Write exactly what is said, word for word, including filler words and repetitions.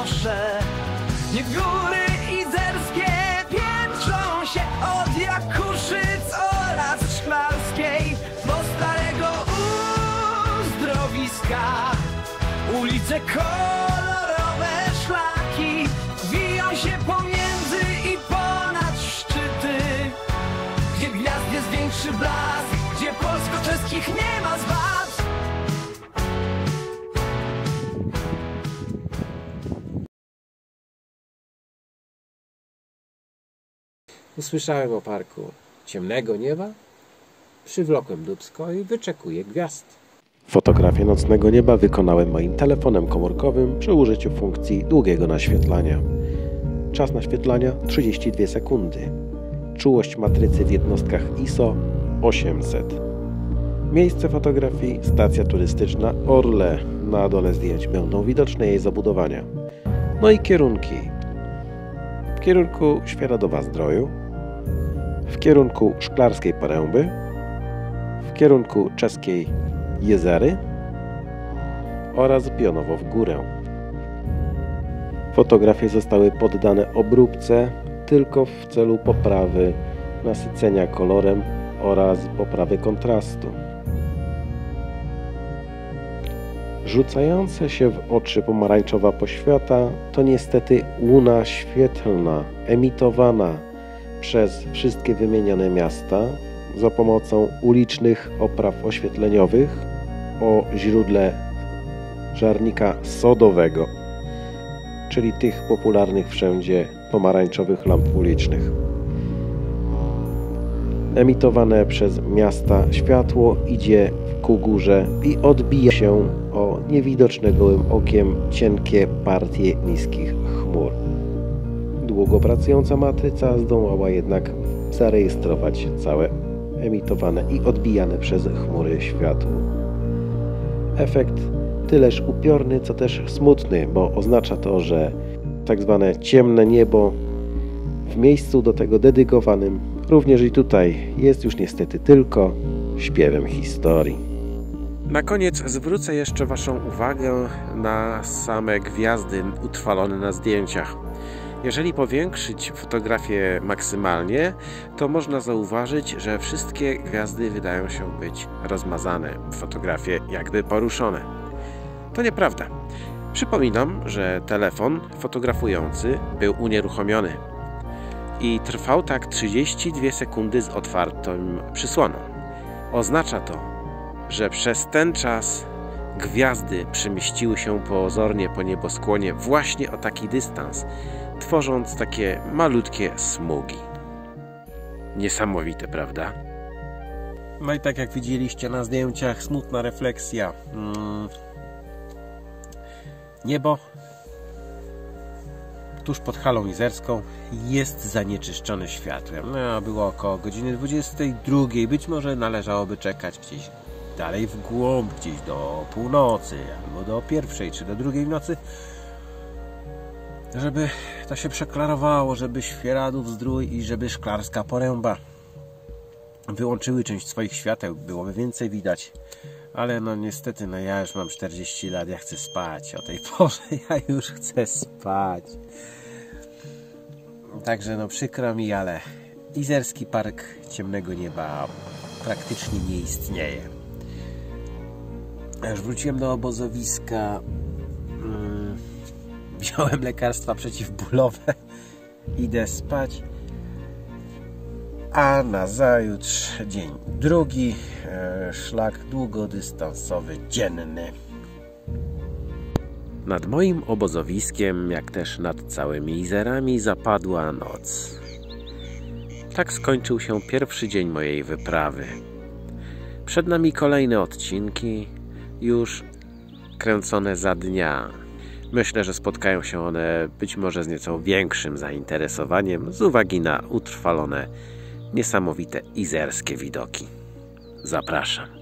proszę. Niech góry izerskie piętrzą się od Jakuszyc oraz Szklarskiej do starego uzdrowiska. Ulice, kolorowe szlaki wiją się pomiędzy i ponad szczyty, gdzie gwiazd jest większy blask, gdzie polsko-czeskich nie ma zwad. Usłyszałem o parku ciemnego nieba, przywlokłem dubsko i wyczekuję gwiazd. Fotografię nocnego nieba wykonałem moim telefonem komórkowym przy użyciu funkcji długiego naświetlania. Czas naświetlania trzydzieści dwie sekundy. Czułość matrycy w jednostkach I S O osiemset. Miejsce fotografii stacja turystyczna Orle. Na dole zdjęć będą widoczne jej zabudowania. No i kierunki. W kierunku Świeradowa-Zdroju, w kierunku Szklarskiej Poręby, w kierunku Czeskiej Jezery oraz pionowo w górę. Fotografie zostały poddane obróbce tylko w celu poprawy nasycenia kolorem oraz poprawy kontrastu. Rzucające się w oczy pomarańczowa poświata to niestety łuna świetlna emitowana przez wszystkie wymienione miasta za pomocą ulicznych opraw oświetleniowych o źródle żarnika sodowego, czyli tych popularnych wszędzie pomarańczowych lamp ulicznych. Emitowane przez miasta światło idzie ku górze i odbija się o niewidoczne gołym okiem cienkie partie niskich chmur. Długo pracująca matryca zdołała jednak zarejestrować całe emitowane i odbijane przez chmury światło. Efekt tyleż upiorny, co też smutny, bo oznacza to, że tak zwane ciemne niebo w miejscu do tego dedykowanym również i tutaj jest już niestety tylko śpiewem historii. Na koniec zwrócę jeszcze Waszą uwagę na same gwiazdy utrwalone na zdjęciach. Jeżeli powiększyć fotografię maksymalnie, to można zauważyć, że wszystkie gwiazdy wydają się być rozmazane, fotografie jakby poruszone. To nieprawda. Przypominam, że telefon fotografujący był unieruchomiony i trwał tak trzydzieści dwie sekundy z otwartą przysłoną. Oznacza to, że przez ten czas gwiazdy przemieściły się pozornie po nieboskłonie właśnie o taki dystans, tworząc takie malutkie smugi. Niesamowite, prawda? No i tak jak widzieliście na zdjęciach, smutna refleksja. Hmm. Niebo tuż pod halą izerską jest zanieczyszczone światłem. No, było około godziny dwudziestej drugiej. Być może należałoby czekać gdzieś dalej w głąb, gdzieś do północy, albo do pierwszej, czy do drugiej w nocy, żeby to się przeklarowało, żeby Świeradów-Zdrój i żeby Szklarska Poręba wyłączyły część swoich świateł, byłoby więcej widać. Ale no niestety, no ja już mam czterdzieści lat, ja chcę spać. O tej porze ja już chcę spać. Także no przykro mi, ale Izerski Park Ciemnego Nieba praktycznie nie istnieje. Ja już wróciłem do obozowiska. Hmm, wziąłem lekarstwa przeciwbólowe. Idę spać. A nazajutrz dzień drugi, e, szlak długodystansowy dzienny. Nad moim obozowiskiem, jak też nad całymi Izerami, zapadła noc. Tak skończył się pierwszy dzień mojej wyprawy. Przed nami kolejne odcinki, już kręcone za dnia. Myślę, że spotkają się one być może z nieco większym zainteresowaniem z uwagi na utrwalone niesamowite izerskie widoki. Zapraszam.